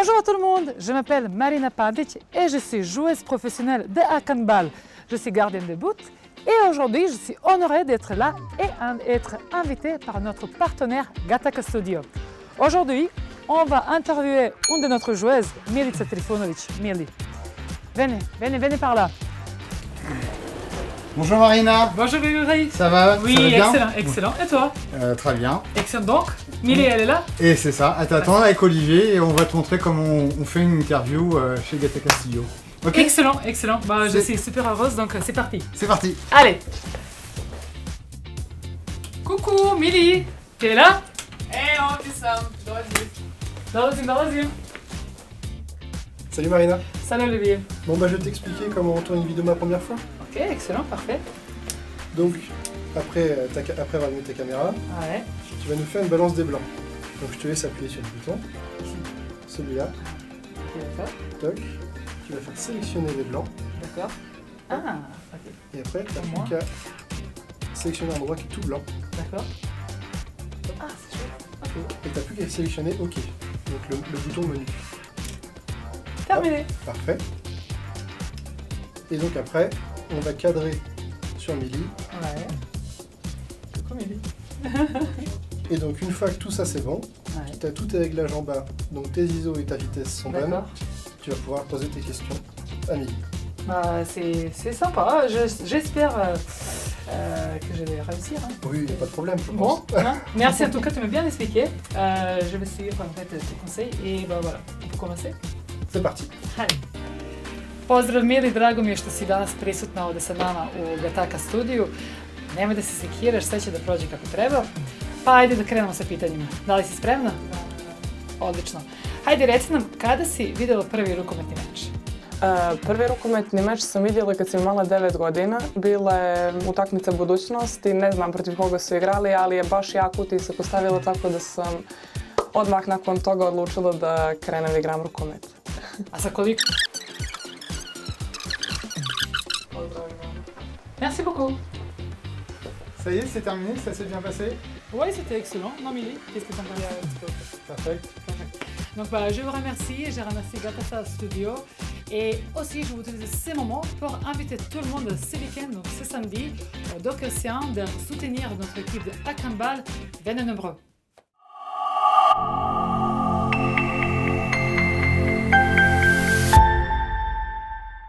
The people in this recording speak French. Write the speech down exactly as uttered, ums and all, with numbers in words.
Bonjour à tout le monde, je m'appelle Marina Padic et je suis joueuse professionnelle de handball. Je suis gardienne de but et aujourd'hui je suis honorée d'être là et d'être invitée par notre partenaire Gataka Studio. Aujourd'hui, on va interviewer une de notre joueuses, Milica Trifunovic. Mili, venez, venez, venez par là. Bonjour Marina. Bonjour Grégory. Ça va? Oui, ça va bien? excellent, excellent. Et toi? euh, Très bien. Excellent. Donc, Mili, elle est là? Et c'est ça. Attends, attends, avec Olivier et on va te montrer comment on, on fait une interview euh, chez Gataka Studio. Okay. Excellent, excellent. Bah, je suis super heureuse, donc c'est parti. C'est parti. Allez. Coucou, Mili. Tu es là? Hey, on ti sam, dođi. Dolazim, dolazim. Salut Marina. Salut Olivier. Bon bah je vais t'expliquer comment on tourne une vidéo ma première fois. Ok, excellent, parfait. Donc après, ta, après avoir allumé ta caméra, Ouais. tu vas nous faire une balance des blancs. Donc je te laisse appuyer sur le bouton, celui-là, Ok, d'accord. toc, tu vas faire sélectionner les blancs D'accord. Ah, ok. et après tu Pour moi. n'as plus qu'à sélectionner un endroit qui est tout blanc D'accord. Ah, c'est chouette. Ok. et tu n'as plus qu'à sélectionner OK. Donc le, le bouton menu. Terminé. Parfait. Et donc après, on va cadrer sur Mili. Ouais. Coucou Mili. Et donc une fois que tout ça c'est bon, Ouais. tu as tous tes réglages en bas, donc tes I S O et ta vitesse sont bonnes, D'accord. tu vas pouvoir poser tes questions à Mili. Bah, c'est sympa. Je- J'espère euh, euh, que je vais réussir. Hein. Oui, il n'y a pas de problème, je Bon, pense. hein. Merci en tout cas, tu m'as bien expliqué. Euh, je vais suivre en fait tes conseils et bah voilà, on peut commencer. C'est parti. Hajde. Pozdrav Mili, drago mi je što si danas prisutna ovdje sa nama u Gataka studiju. Nemoj da se sekiraš, sve će da prođe kako treba. Pa ajde da krenemo sa pitanjima. Da li si spremna? Odlično. Hajde reci nam, kada si vidjela prvi rukometni meč? Uh, prvi rukometni meč sam vidjela kad sam imala devet godina. Bila je utakmica budućnosti, ne znam protiv koga su igrali, ali je baš jak utisak ostavila tako da sam odmah nakon toga odlučila da krenem da igram rukomet. A sa koliko? Merci beaucoup. Ça y est, c'est terminé, ça s'est bien passé? Oui, c'était excellent. Non, Mili, qu'est-ce que tu en penses? Parfait. Donc bah, je vous remercie, je remercie Gataka Studio et aussi je vais utiliser ces moments pour inviter tout le monde ce week-end, donc ce samedi, au Docker Océan, de soutenir notre équipe de handball. Venez nombreux.